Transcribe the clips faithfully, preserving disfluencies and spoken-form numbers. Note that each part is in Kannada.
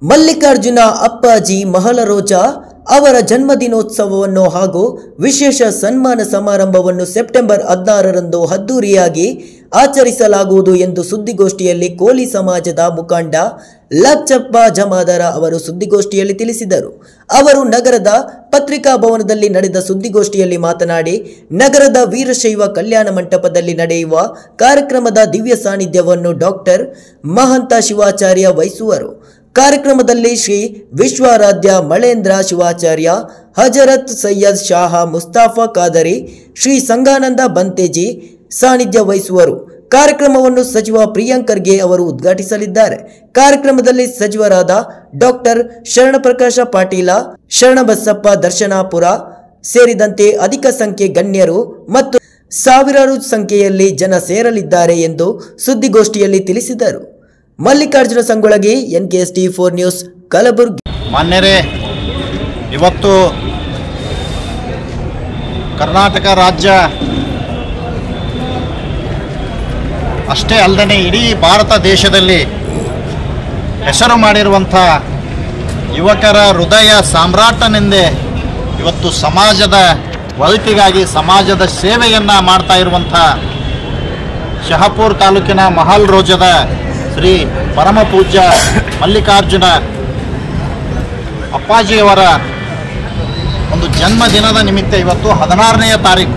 ಮಲ್ಲಿಕಾರ್ಜುನ ಅಪ್ಪಾಜಿ ಮಹಲರೋಜ ಅವರ ಜನ್ಮದಿನೋತ್ಸವವನ್ನು ಹಾಗೂ ವಿಶೇಷ ಸನ್ಮಾನ ಸಮಾರಂಭವನ್ನು ಸೆಪ್ಟೆಂಬರ್ ಹದಿನಾರರಂದು ಅದ್ದೂರಿಯಾಗಿ ಆಚರಿಸಲಾಗುವುದು ಎಂದು ಸುದ್ದಿಗೋಷ್ಠಿಯಲ್ಲಿ ಕೋಲಿ ಸಮಾಜದ ಮುಖಂಡ ಲಚ್ಚಪ್ಪ ಜಮಾದಾರ ಅವರು ಸುದ್ದಿಗೋಷ್ಠಿಯಲ್ಲಿ ತಿಳಿಸಿದರು. ಅವರು ನಗರದ ಪತ್ರಿಕಾ ಭವನದಲ್ಲಿ ನಡೆದ ಸುದ್ದಿಗೋಷ್ಠಿಯಲ್ಲಿ ಮಾತನಾಡಿ, ನಗರದ ವೀರಶೈವ ಕಲ್ಯಾಣ ಮಂಟಪದಲ್ಲಿ ನಡೆಯುವ ಕಾರ್ಯಕ್ರಮದ ದಿವ್ಯ ಸಾನ್ನಿಧ್ಯವನ್ನು ಡಾಕ್ಟರ್ ಮಹಂತ ಶಿವಾಚಾರ್ಯ ವಹಿಸುವರು. ಕಾರ್ಯಕ್ರಮದಲ್ಲಿ ಶ್ರೀ ವಿಶ್ವಾರಾಧ್ಯ ಮಳೇಂದ್ರ ಶಿವಾಚಾರ್ಯ, ಹಜರತ್ ಸೈಯದ್ ಶಾಹ ಮುಸ್ತಾಫಾ ಖಾದರಿ, ಶ್ರೀ ಸಂಗಾನಂದ ಬಂತೇಜಿ ಸಾನ್ನಿಧ್ಯ ವಹಿಸುವರು. ಕಾರ್ಯಕ್ರಮವನ್ನು ಸಚಿವ ಪ್ರಿಯಾಂಕ್ ಖರ್ಗೆ ಅವರು ಉದ್ಘಾಟಿಸಲಿದ್ದಾರೆ. ಕಾರ್ಯಕ್ರಮದಲ್ಲಿ ಸಚಿವರಾದ ಡಾಕ್ಟರ್ ಶರಣಪ್ರಕಾಶ ಪಾಟೀಲ, ಶರಣಬಸಪ್ಪ ದರ್ಶನಾಪುರ ಸೇರಿದಂತೆ ಅಧಿಕ ಸಂಖ್ಯೆ ಗಣ್ಯರು ಮತ್ತು ಸಾವಿರಾರು ಸಂಖ್ಯೆಯಲ್ಲಿ ಜನ ಸೇರಲಿದ್ದಾರೆ ಎಂದು ಸುದ್ದಿಗೋಷ್ಠಿಯಲ್ಲಿ ತಿಳಿಸಿದರು. Mallikarjuna Sangolagi, N K S T four news, Kalaburagi. ಮಾನ್ಯರೇ, ಇವತ್ತು ಕರ್ನಾಟಕ ರಾಜ್ಯ ಅಷ್ಟೇ ಅಲ್ಲದೆ ಇಡೀ ಭಾರತ ದೇಶದಲ್ಲಿ ಹೆಸರು ಮಾಡಿರುವಂಥ ಯುವಕರ ಹೃದಯ ಸಾಮ್ರಾಟನೆಂದೇ ಇವತ್ತು ಸಮಾಜದ ಒಳಿತಿಗಾಗಿ ಸಮಾಜದ ಸೇವೆಯನ್ನು ಮಾಡ್ತಾ ಇರುವಂಥ ಶಹಾಪುರ ತಾಲೂಕಿನ ಮಹಲರೋಜದ ಶ್ರೀ ಪರಮ ಪೂಜ್ಯ ಮಲ್ಲಿಕಾರ್ಜುನ ಅಪ್ಪಾಜಿಯವರ ಒಂದು ಜನ್ಮದಿನದ ನಿಮಿತ್ತ ಇವತ್ತು ಹದಿನಾರನೆಯ ತಾರೀಕು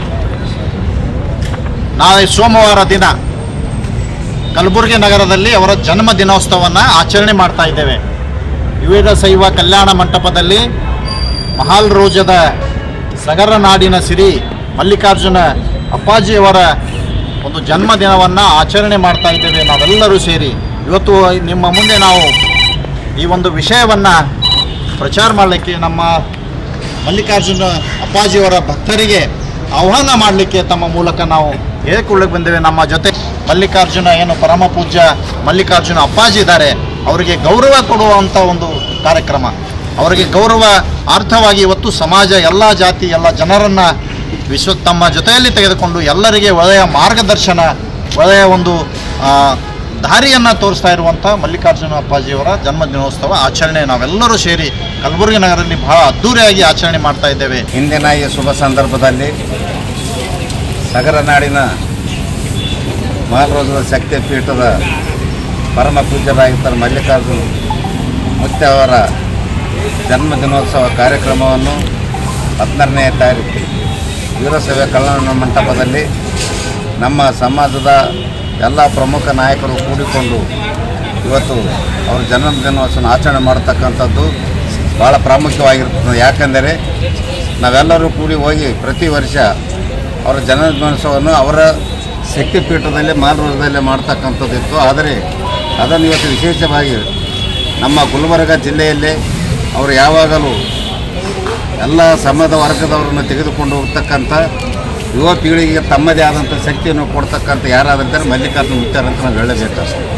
ನಾಳೆ ಸೋಮವಾರ ದಿನ ಕಲಬುರಗಿ ನಗರದಲ್ಲಿ ಅವರ ಜನ್ಮ ದಿನೋತ್ಸವವನ್ನು ಆಚರಣೆ ಮಾಡ್ತಾ ಇದ್ದೇವೆ. ವಿವಿಧ ಶೈವ ಕಲ್ಯಾಣ ಮಂಟಪದಲ್ಲಿ ಮಹಲರೋಜದ ಸಗರ ನಾಡಿನ ಸಿರಿ ಮಲ್ಲಿಕಾರ್ಜುನ ಅಪ್ಪಾಜಿಯವರ ಒಂದು ಜನ್ಮದಿನವನ್ನು ಆಚರಣೆ ಮಾಡ್ತಾ ಇದ್ದೇವೆ. ನಾವೆಲ್ಲರೂ ಸೇರಿ ಇವತ್ತು ನಿಮ್ಮ ಮುಂದೆ ನಾವು ಈ ಒಂದು ವಿಷಯವನ್ನು ಪ್ರಚಾರ ಮಾಡಲಿಕ್ಕೆ, ನಮ್ಮ ಮಲ್ಲಿಕಾರ್ಜುನ ಅಪ್ಪಾಜಿಯವರ ಭಕ್ತರಿಗೆ ಆಹ್ವಾನ ಮಾಡಲಿಕ್ಕೆ ತಮ್ಮ ಮೂಲಕ ನಾವು ಹೇಳಿಕೊಳ್ಳಕ್ಕೆ ಬಂದೇವೆ. ನಮ್ಮ ಜೊತೆ ಮಲ್ಲಿಕಾರ್ಜುನ ಏನು ಪರಮ ಪೂಜ್ಯ ಮಲ್ಲಿಕಾರ್ಜುನ ಅಪ್ಪಾಜಿ ಇದ್ದಾರೆ, ಅವರಿಗೆ ಗೌರವ ಕೊಡುವಂಥ ಒಂದು ಕಾರ್ಯಕ್ರಮ. ಅವರಿಗೆ ಗೌರವ ಅರ್ಥವಾಗಿ ಇವತ್ತು ಸಮಾಜ ಎಲ್ಲ ಜಾತಿ ಎಲ್ಲ ಜನರನ್ನು ವಿಶ್ವ ತಮ್ಮ ಜೊತೆಯಲ್ಲಿ ತೆಗೆದುಕೊಂಡು ಎಲ್ಲರಿಗೆ ಒಳ್ಳೆಯ ಮಾರ್ಗದರ್ಶನ, ಒಳ್ಳೆಯ ಒಂದು ದಾರಿಯನ್ನು ತೋರಿಸ್ತಾ ಇರುವಂಥ ಮಲ್ಲಿಕಾರ್ಜುನ ಅಪ್ಪಾಜಿಯವರ ಜನ್ಮದಿನೋತ್ಸವ ಆಚರಣೆ ನಾವೆಲ್ಲರೂ ಸೇರಿ ಕಲಬುರಗಿ ನಗರದಲ್ಲಿ ಬಹಳ ಅದ್ಧೂರಿಯಾಗಿ ಆಚರಣೆ ಮಾಡ್ತಾ ಇದ್ದೇವೆ. ಇಂದಿನ ಈ ಶುಭ ಸಂದರ್ಭದಲ್ಲಿ ಸಗರ ನಾಡಿನ ಮಹಲರೋಜದ ಶಕ್ತಿ ಪೀಠದ ಪರಮ ಪೂಜ್ಯರಾಗಿದ್ದ ಮಲ್ಲಿಕಾರ್ಜುನ ಮುತ್ಯ ಅವರ ಜನ್ಮದಿನೋತ್ಸವ ಕಾರ್ಯಕ್ರಮವನ್ನು ಹದಿನಾರನೇ ತಾರೀಕು ವೀರಶೈವ ಕಲ್ಯಾಣ ಮಂಟಪದಲ್ಲಿ ನಮ್ಮ ಸಮಾಜದ ಎಲ್ಲ ಪ್ರಮುಖ ನಾಯಕರು ಕೂಡಿಕೊಂಡು ಇವತ್ತು ಅವ್ರ ಜನ್ಮದಿನೋತ್ಸವ ಆಚರಣೆ ಮಾಡತಕ್ಕಂಥದ್ದು ಭಾಳ ಪ್ರಾಮುಖ್ಯವಾಗಿರ್ತದೆ. ಯಾಕೆಂದರೆ ನಾವೆಲ್ಲರೂ ಕೂಡಿ ಹೋಗಿ ಪ್ರತಿ ವರ್ಷ ಅವರ ಜನ್ಮದಿನೋತ್ಸವವನ್ನು ಅವರ ಶಕ್ತಿಪೀಠದಲ್ಲಿ ಮಹಲರೋಜದಲ್ಲೇ ಮಾಡ್ತಕ್ಕಂಥದ್ದಿತ್ತು. ಆದರೆ ಅದನ್ನು ಇವತ್ತು ವಿಶೇಷವಾಗಿ ನಮ್ಮ ಗುಲ್ಬರ್ಗ ಜಿಲ್ಲೆಯಲ್ಲೇ ಅವರು ಯಾವಾಗಲೂ ಎಲ್ಲ ಸಮಾಜ ವರ್ಗದವರನ್ನು ತೆಗೆದುಕೊಂಡು ಹೋಗ್ತಕ್ಕಂಥ ಯುವ ಪೀಳಿಗೆಗೆ ತಮ್ಮದೇ ಆದಂಥ ಶಕ್ತಿಯನ್ನು ಕೊಡ್ತಕ್ಕಂಥ ಯಾರಾದಂತಾರೆ ಮಲ್ಲಿಕಾರ್ಜುನ ಮುತ್ಯಾರ ಅಂತ ನಾವು ಹೇಳಬೇಕು.